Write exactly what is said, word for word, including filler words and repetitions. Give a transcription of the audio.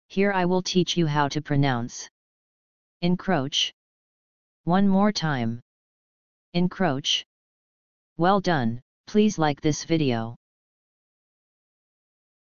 Here I will teach you how to pronounce encroach. One more time. Encroach. Well done, please like this video.